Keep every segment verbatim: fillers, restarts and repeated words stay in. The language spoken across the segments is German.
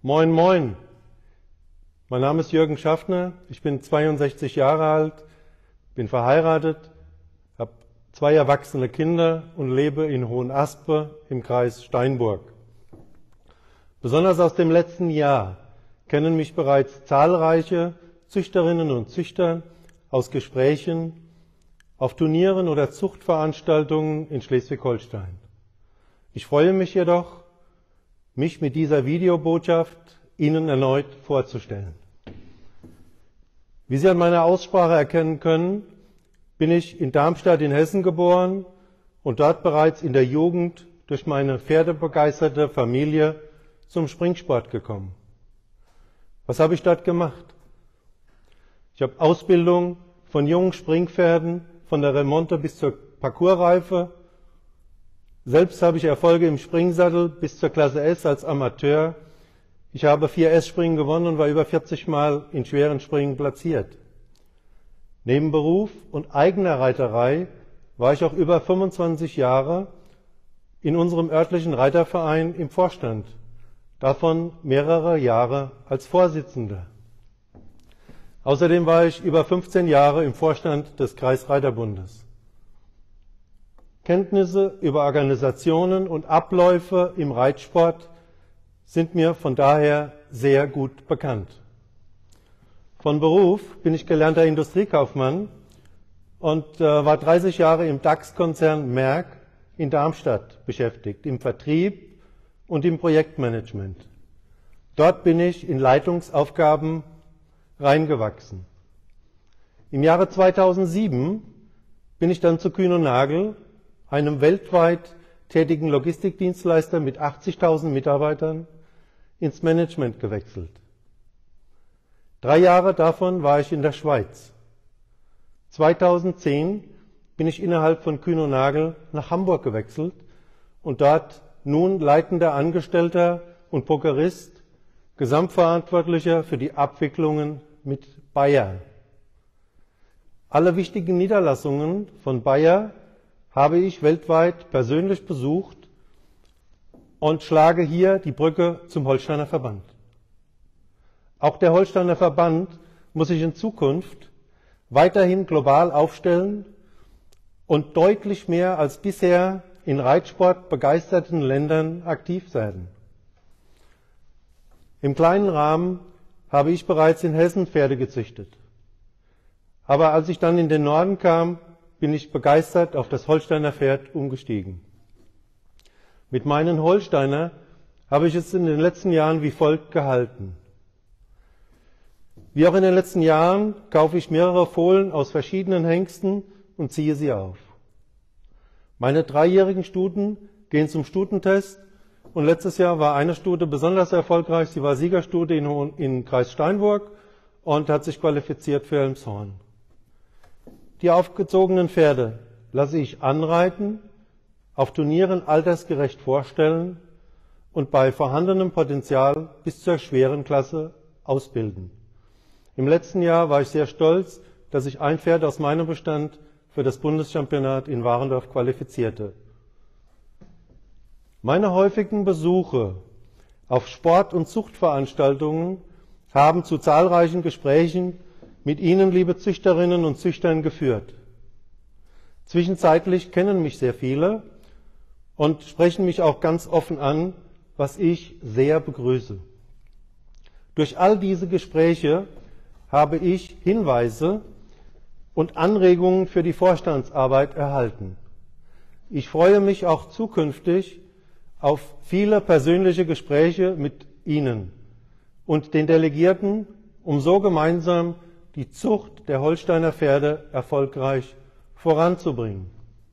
Moin, moin. Mein Name ist Jürgen Schaffner, ich bin zweiundsechzig Jahre alt, bin verheiratet, habe zwei erwachsene Kinder und lebe in Hohenaspe im Kreis Steinburg. Besonders aus dem letzten Jahr kennen mich bereits zahlreiche Züchterinnen und Züchter aus Gesprächen auf Turnieren oder Zuchtveranstaltungen in Schleswig-Holstein. Ich freue mich jedoch, mich mit dieser Videobotschaft Ihnen erneut vorzustellen. Wie Sie an meiner Aussprache erkennen können, bin ich in Darmstadt in Hessen geboren und dort bereits in der Jugend durch meine pferdebegeisterte Familie zum Springsport gekommen. Was habe ich dort gemacht? Ich habe Ausbildung von jungen Springpferden von der Remonte bis zur Parcoursreife. Selbst habe ich Erfolge im Springsattel bis zur Klasse S als Amateur. Ich habe vier S-Springen gewonnen und war über vierzig Mal in schweren Springen platziert. Neben Beruf und eigener Reiterei war ich auch über fünfundzwanzig Jahre in unserem örtlichen Reiterverein im Vorstand, davon mehrere Jahre als Vorsitzender. Außerdem war ich über fünfzehn Jahre im Vorstand des Kreisreiterbundes. Kenntnisse über Organisationen und Abläufe im Reitsport sind mir von daher sehr gut bekannt. Von Beruf bin ich gelernter Industriekaufmann und äh, war dreißig Jahre im DAX-Konzern Merck in Darmstadt beschäftigt, im Vertrieb und im Projektmanagement. Dort bin ich in Leitungsaufgaben reingewachsen. Im Jahre zweitausendsieben bin ich dann zu Kühn und Nagel, einem weltweit tätigen Logistikdienstleister mit achtzigtausend Mitarbeitern, ins Management gewechselt. Drei Jahre davon war ich in der Schweiz. zweitausendzehn bin ich innerhalb von Kühn und Nagel nach Hamburg gewechselt und dort nun leitender Angestellter und Prokurist, Gesamtverantwortlicher für die Abwicklungen mit Bayer. Alle wichtigen Niederlassungen von Bayer habe ich weltweit persönlich besucht und schlage hier die Brücke zum Holsteiner Verband. Auch der Holsteiner Verband muss sich in Zukunft weiterhin global aufstellen und deutlich mehr als bisher in Reitsport begeisterten Ländern aktiv sein. Im kleinen Rahmen habe ich bereits in Hessen Pferde gezüchtet. Aber als ich dann in den Norden kam, bin ich begeistert auf das Holsteiner Pferd umgestiegen. Mit meinen Holsteiner habe ich es in den letzten Jahren wie folgt gehalten. Wie auch in den letzten Jahren kaufe ich mehrere Fohlen aus verschiedenen Hengsten und ziehe sie auf. Meine dreijährigen Stuten gehen zum Stutentest und letztes Jahr war eine Stute besonders erfolgreich. Sie war Siegerstute in, in Kreis Steinburg und hat sich qualifiziert für Elmshorn. Die aufgezogenen Pferde lasse ich anreiten, auf Turnieren altersgerecht vorstellen und bei vorhandenem Potenzial bis zur schweren Klasse ausbilden. Im letzten Jahr war ich sehr stolz, dass ich ein Pferd aus meinem Bestand für das Bundeschampionat in Warendorf qualifizierte. Meine häufigen Besuche auf Sport- und Zuchtveranstaltungen haben zu zahlreichen Gesprächen mit Ihnen, liebe Züchterinnen und Züchtern, geführt. Zwischenzeitlich kennen mich sehr viele und sprechen mich auch ganz offen an, was ich sehr begrüße. Durch all diese Gespräche habe ich Hinweise und Anregungen für die Vorstandsarbeit erhalten. Ich freue mich auch zukünftig auf viele persönliche Gespräche mit Ihnen und den Delegierten, um so gemeinsam die Zucht der Holsteiner Pferde erfolgreich voranzubringen.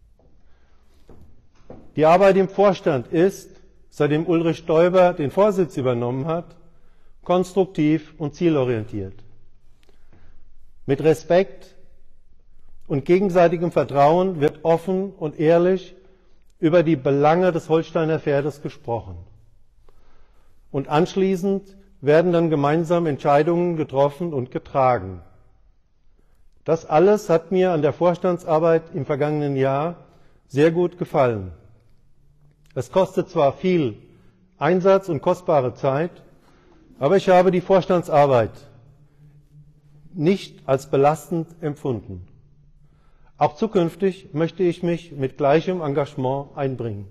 Die Arbeit im Vorstand ist, seitdem Ulrich Stoiber den Vorsitz übernommen hat, konstruktiv und zielorientiert. Mit Respekt und gegenseitigem Vertrauen wird offen und ehrlich über die Belange des Holsteiner Pferdes gesprochen. Und anschließend werden dann gemeinsam Entscheidungen getroffen und getragen. Das alles hat mir an der Vorstandsarbeit im vergangenen Jahr sehr gut gefallen. Es kostet zwar viel Einsatz und kostbare Zeit, Aber ich habe die Vorstandsarbeit nicht als belastend empfunden. Auch zukünftig möchte ich mich mit gleichem Engagement einbringen.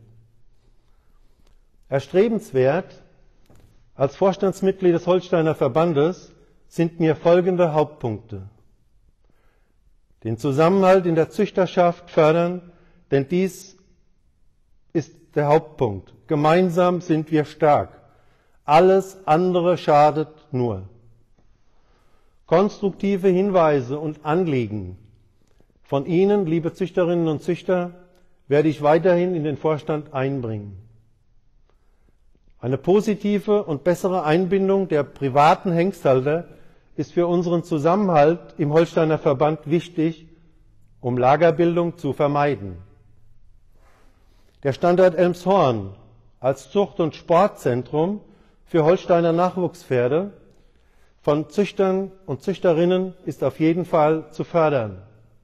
Erstrebenswert als Vorstandsmitglied des Holsteiner Verbandes sind mir folgende Hauptpunkte. Den Zusammenhalt in der Züchterschaft fördern, denn dies ist der Hauptpunkt. Gemeinsam sind wir stark. Alles andere schadet nur. Konstruktive Hinweise und Anliegen von Ihnen, liebe Züchterinnen und Züchter, werde ich weiterhin in den Vorstand einbringen. Eine positive und bessere Einbindung der privaten Hengsthalter ist für unseren Zusammenhalt im Holsteiner Verband wichtig, um Lagerbildung zu vermeiden. Der Standort Elmshorn als Zucht- und Sportzentrum für Holsteiner Nachwuchspferde von Züchtern und Züchterinnen ist auf jeden Fall zu fördern.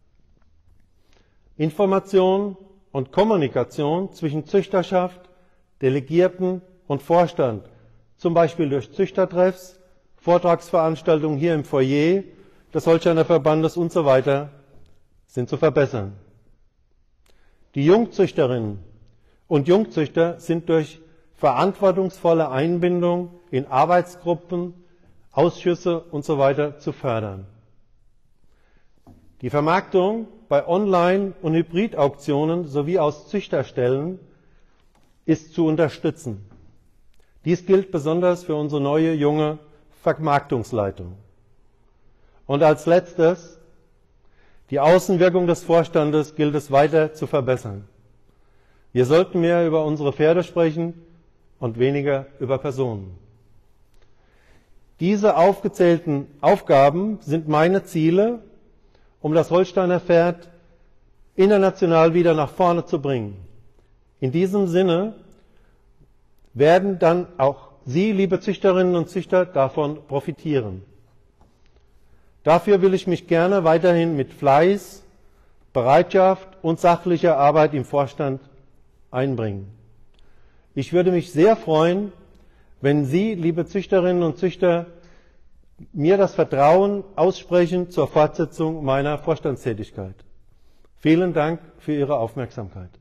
Information und Kommunikation zwischen Züchterschaft, Delegierten und Vorstand, zum Beispiel durch Züchtertreffs, Vortragsveranstaltungen hier im Foyer des Holsteiner Verbandes und so weiter, sind zu verbessern. Die Jungzüchterinnen und Jungzüchter sind durch verantwortungsvolle Einbindung in Arbeitsgruppen, Ausschüsse und so weiter zu fördern. Die Vermarktung bei Online- und Hybridauktionen sowie aus Züchterstellen ist zu unterstützen. Dies gilt besonders für unsere neue, junge Vermarktungsleitung. Und als letztes, die Außenwirkung des Vorstandes gilt es weiter zu verbessern. Wir sollten mehr über unsere Pferde sprechen und weniger über Personen. Diese aufgezählten Aufgaben sind meine Ziele, um das Holsteiner Pferd international wieder nach vorne zu bringen. In diesem Sinne werden dann auch Sie, liebe Züchterinnen und Züchter, davon profitieren. Dafür will ich mich gerne weiterhin mit Fleiß, Bereitschaft und sachlicher Arbeit im Vorstand einbringen. Ich würde mich sehr freuen, wenn Sie, liebe Züchterinnen und Züchter, mir das Vertrauen aussprechen zur Fortsetzung meiner Vorstandstätigkeit. Vielen Dank für Ihre Aufmerksamkeit.